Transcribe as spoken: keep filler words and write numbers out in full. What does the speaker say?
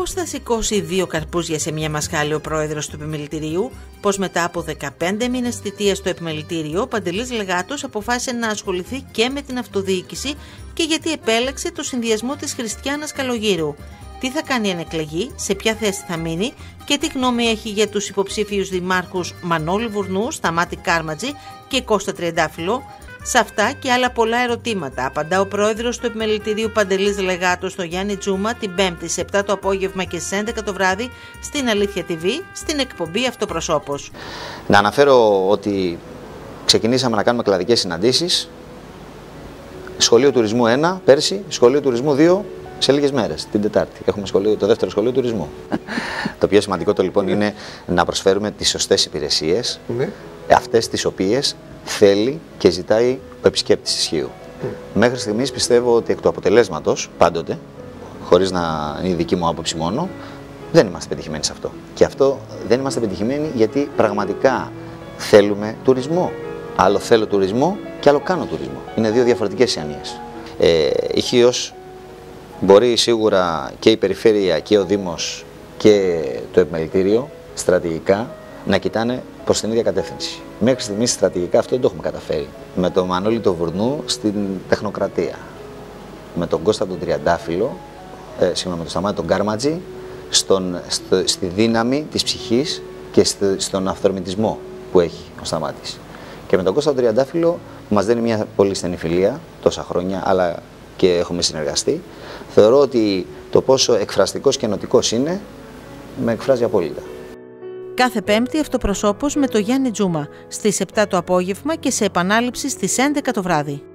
Πώς θα σηκώσει δύο καρπούζια σε μια μασχάλη ο πρόεδρος του επιμελητηρίου, πώς μετά από δεκαπέντε μήνες θητείας στο επιμελητήριο, ο Παντελής Λεγάτος αποφάσισε να ασχοληθεί και με την αυτοδιοίκηση και γιατί επέλεξε το συνδυασμό της Χριστιάνας Καλογύρου. Τι θα κάνει αν εκλεγεί, σε ποια θέση θα μείνει και τι γνώμη έχει για τους υποψήφιους δημάρχους Μανώλη Βουρνού, Σταμάτη Κάρματζη και Κώστα Τριαντάφυλλο. Σε αυτά και άλλα πολλά ερωτήματα απαντά ο πρόεδρος του επιμελητηρίου Παντελής Λεγάτος στο Γιάννη Τζούμα την Πέμπτη σε επτά το απόγευμα και στις έντεκα το βράδυ στην Αλήθεια τι βι, στην εκπομπή Αυτοπροσώπος. Να αναφέρω ότι ξεκινήσαμε να κάνουμε κλαδικές συναντήσεις. Σχολείο Τουρισμού ένα πέρσι, Σχολείο Τουρισμού δύο σε λίγες μέρες, την Τετάρτη. Έχουμε σχολείο, το δεύτερο σχολείο τουρισμού. Το πιο σημαντικό το λοιπόν είναι να προσφέρουμε τις σωστές υπηρεσίες, ναι. Αυτές τις οποίες θέλει και ζητάει ο επισκέπτης ισχύου. Mm. Μέχρι στιγμής πιστεύω ότι εκ του αποτελέσματος, πάντοτε, χωρίς να είναι η δική μου άποψη μόνο, δεν είμαστε πετυχημένοι σε αυτό. Και αυτό δεν είμαστε πετυχημένοι γιατί πραγματικά θέλουμε τουρισμό. Άλλο θέλω τουρισμό και άλλο κάνω τουρισμό. Είναι δύο διαφορετικές έννοιες. Ε, ηχείως μπορεί σίγουρα και η περιφέρεια και ο Δήμος και το επιμελητήριο στρατηγικά να κοιτάνε προς την ίδια κατεύθυνση. Μέχρι στιγμής στρατηγικά αυτό δεν το έχουμε καταφέρει. Με τον Μανώλη τον Βουρνού στην τεχνοκρατία. Με τον Κώστα τον Τριαντάφυλλο, ε, συγγνώμη, με τον Σταμάτη τον Κάρματζη, στον, στο, στη δύναμη της ψυχής και στο, στον αυθορμητισμό που έχει ο Σταμάτης. Και με τον Κώστα τον Τριαντάφυλλο που μας δίνει μια πολύ στενή φιλία τόσα χρόνια, αλλά και έχουμε συνεργαστεί. Θεωρώ ότι το πόσο εκφραστικός και ενωτικός είναι, με εκφράζει απόλυτα. Κάθε Πέμπτη Αυτοπροσώπος με το Γιάννη Τζούμα στις επτά το απόγευμα και σε επανάληψη στις έντεκα το βράδυ.